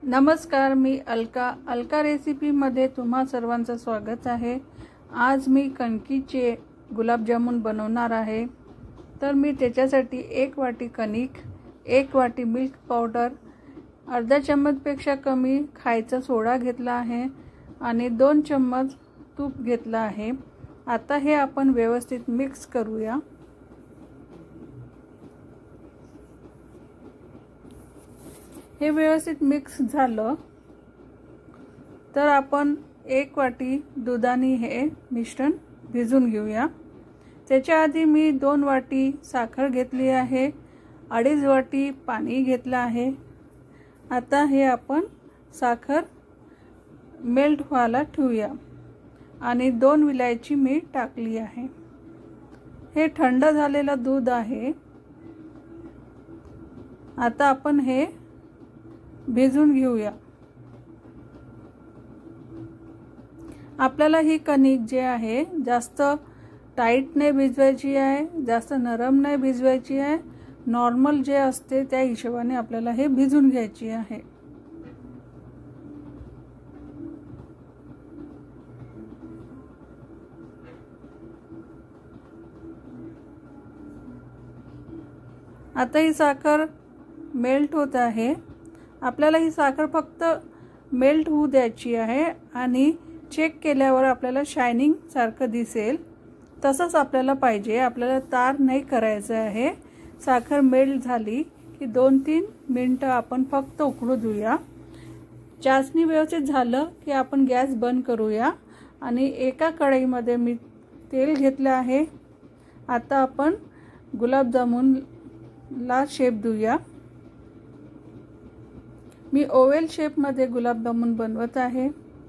नमस्कार, मी अलका रेसिपीमध्ये तुम्हा सर्वांचं स्वागत आहे। आज मी कणकीचे गुलाबजामुन बनवणार आहे। तर मी त्याच्यासाठी 1 वाटी कणिक, 1 वाटी मिल्क पावडर, अर्धा चम्मचपेक्षा कमी खायचा सोडा घेतला आहे आणि 2 चम्मच तूप घेतला आहे। आता हे आपण व्यवस्थित मिक्स करूया। हे व्यवस्थित मिक्स झालं तर आपण 1 वाटी दुधाने हे मिश्रण भिजवून घेऊया। त्याच्या आधी मी 2 वाटी साखर घेतली आहे, 2.5 वाटी पाणी घेतलं आहे। आता हे आपण साखर मेल्ट व्हायला ठेवूया आणि 2 विलायची मी टाकली आहे। हे थंड झालेलं दूध आहे। आता आपण हे भिजवून घेऊया। आपल्याला ही कणिक जे आहे जास्त टाइट नाही भिजवायची आहे, जास्त नरम नाही भिजवायची आहे, नॉर्मल जे असते त्या हिशोबाने आपल्याला हे भिजवून घ्यायची आहे। आता ही साखर मेल्ट होत आहे। आपल्याला ही साखर फक्त मेल्ट होऊ द्यायची आहे आणि चेक केल्यावर आपल्याला शायनिंग सारखं दिसेल तसंच आपल्याला पाहिजे। आपल्याला तार नाही करायचं आहे। साखर मेल्ट झाली की 2-3 मिनिटं आपण फक्त उकळू देऊया। चासणी व्यवस्थित झालं की आपण गॅस बंद करूया आणि एका कढईमध्ये मी तेल घेतलं आहे। आता आपण गुलाबजामुनला शेप देऊया। मी ओव्हल शेप मध्ये गुलाबजामुन बनवत आहे।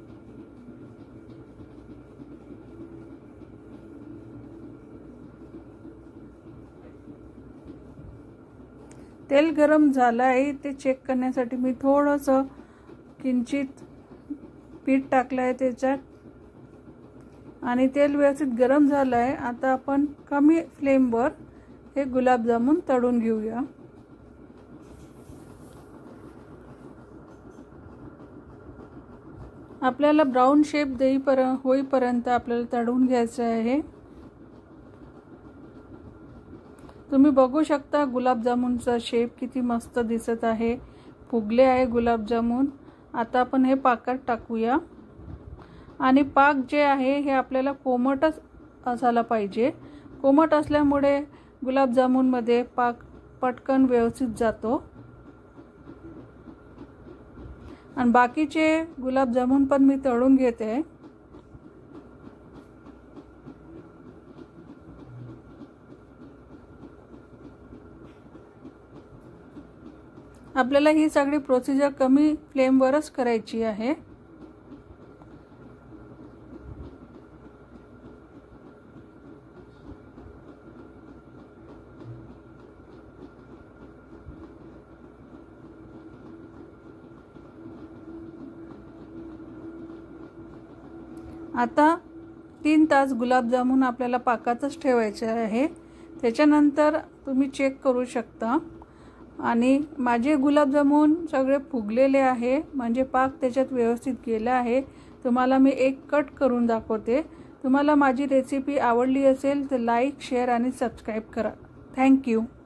तेल गरम झालं आहे ते चेक करण्यासाठी मी थोडंसं किंचित पीठ टाकलं आहे त्याच्यात आणि तेल व्यवस्थित गरम झालं आहे। आता आपण कमी फ्लेमवर हे गुलाबजामुन तळून घेऊया। आपल्याला ब्राउन शेप होईपर्यंत आपल्याला तळून घ्यायचं आहे। तुम्ही बघू शकता गुलाबजामुनचा शेप किती मस्त दिसत आहे, फुगले आहे गुलाबजामुन। आता आपण हे पाकात टाकूया आणि पाक जे आहे हे आपल्याला कोमटच असायला पाहिजे। कोमट असल्यामुळे गुलाबजामुन मध्ये पाक पटकन व्यवस्थित जातो आणि बाकीचे गुलाबजामुन पण मी तळून घेते। आपल्याला ही सगळी प्रोसिजर कमी फ्लेमवरच करायची आहे। आता 3 तास गुलाबजामुन आपल्याला पाकातच ठेवायचे आहे। त्याच्यानंतर तुम्ही चेक करू शकता आणि माझे गुलाबजामुन सगळे फुगलेले आहे, म्हणजे पाक त्याच्यात व्यवस्थित गेला आहे। तुम्हाला मी एक कट करून दाखवते। तुम्हाला माझी रेसिपी आवडली असेल तर लाईक, शेअर आणि सबस्क्राइब करा। Thank you.